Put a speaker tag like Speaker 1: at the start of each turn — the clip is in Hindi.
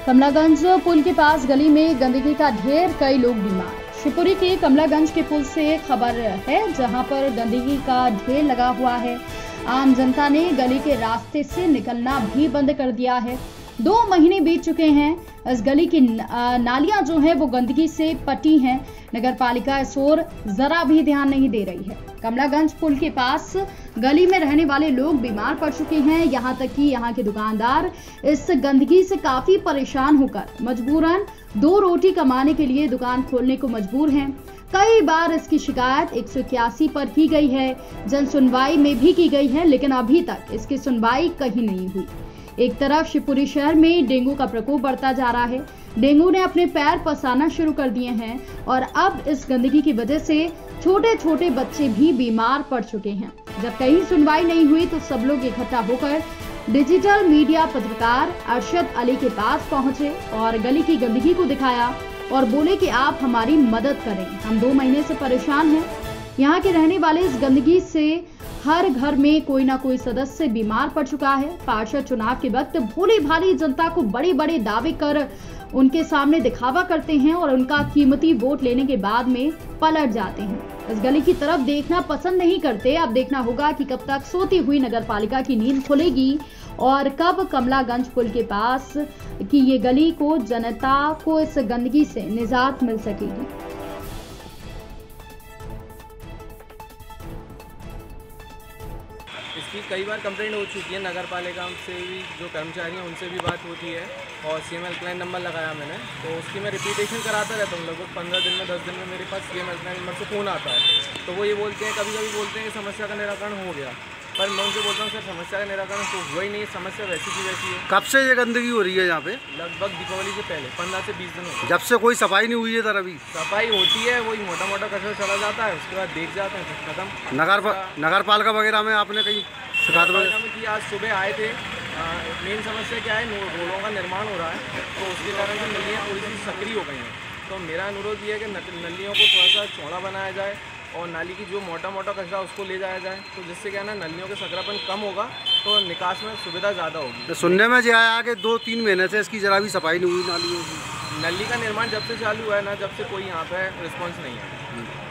Speaker 1: कमलागंज पुल के पास गली में गंदगी का ढेर, कई लोग बीमार। शिवपुरी के कमलागंज के पुल से खबर है, जहां पर गंदगी का ढेर लगा हुआ है। आम जनता ने गली के रास्ते से निकलना भी बंद कर दिया है। 2 महीने बीत चुके हैं। इस गली की नालियां जो है वो गंदगी से पटी हैं। नगर पालिका इस ओर जरा भी ध्यान नहीं दे रही है। कमलागंज पुल के पास गली में रहने वाले लोग बीमार पड़ चुके हैं। यहां तक कि यहां के दुकानदार इस गंदगी से काफी परेशान होकर मजबूरन 2 रोटी कमाने के लिए दुकान खोलने को मजबूर हैं। कई बार इसकी शिकायत 181 पर की गई है, जन सुनवाई में भी की गई है, लेकिन अभी तक इसकी सुनवाई कहीं नहीं हुई। एक तरफ शिवपुरी शहर में डेंगू का प्रकोप बढ़ता जा रहा है। डेंगू ने अपने पैर पसारना शुरू कर दिए हैं और अब इस गंदगी की वजह से छोटे छोटे बच्चे भी बीमार पड़ चुके हैं। जब कहीं सुनवाई नहीं हुई तो सब लोग इकट्ठा होकर डिजिटल मीडिया पत्रकार अरशद अली के पास पहुंचे और गली की गंदगी को दिखाया और बोले कि आप हमारी मदद करें, हम 2 महीने से परेशान हैं। यहाँ के रहने वाले इस गंदगी से हर घर में कोई ना कोई सदस्य बीमार पड़ चुका है। पार्षद चुनाव के वक्त भोली भाली जनता को बड़े बड़े दावे कर उनके सामने दिखावा करते हैं और उनका कीमती वोट लेने के बाद में पलट जाते हैं। इस गली की तरफ देखना पसंद नहीं करते। अब देखना होगा कि कब तक सोती हुई नगर पालिका की नींद खुलेगी और कब कमलागंज पुल के पास की ये गली को जनता को इस गंदगी से निजात मिल सकेगी।
Speaker 2: इसकी कई बार कंप्लेंट हो चुकी है। नगर पालिका से भी जो कर्मचारी हैं उनसे भी बात होती है और सीएम हेल्पलाइन नंबर लगाया मैंने, तो उसकी मैं रिपीटेशन कराता रहता हूँ। लगभग 15 दिन में 10 दिन में मेरे पास सीएम हेल्पलाइन नंबर से फ़ोन आता है। तो वो ये बोलते हैं, कभी कभी बोलते हैं कि समस्या का निराकरण हो गया, पर मैं उनसे बोलता हूँ सर समस्या का निराकरण तो हुआ ही नहीं, समस्या वैसी की वैसी है।
Speaker 3: कब से ये गंदगी हो रही है यहाँ पे?
Speaker 2: लगभग दीपावली से पहले 15 से 20 दिन हो।
Speaker 3: जब से कोई सफाई नहीं हुई है सर? अभी
Speaker 2: सफाई होती है, वही मोटा मोटा कचरा चला जाता है, उसके बाद देख जाते हैं खत्म।
Speaker 3: नगर पालिका वगैरह में आपने कहीं शिकायत वगैरह
Speaker 2: की? आज सुबह आए थे। मेन समस्या क्या है, रोडों का निर्माण हो रहा है, तो उसके कारण से नलियाँ थोड़ी सी सक्रिय हो गई हैं। तो मेरा अनुरोध ये है कि नलियों को थोड़ा सा चौड़ा बनाया जाए और नाली की जो मोटा मोटा कचरा उसको ले जाया जाए, तो जिससे क्या है ना, नलियों का सकरापन कम होगा तो निकास में सुविधा ज़्यादा होगी।
Speaker 3: तो सुनने में जो आया कि 2-3 महीने से इसकी जरा भी सफाई नहीं हुई नालियों की।
Speaker 2: नली का निर्माण जब से चालू हुआ है ना, जब से कोई यहाँ पे रिस्पॉन्स नहीं है।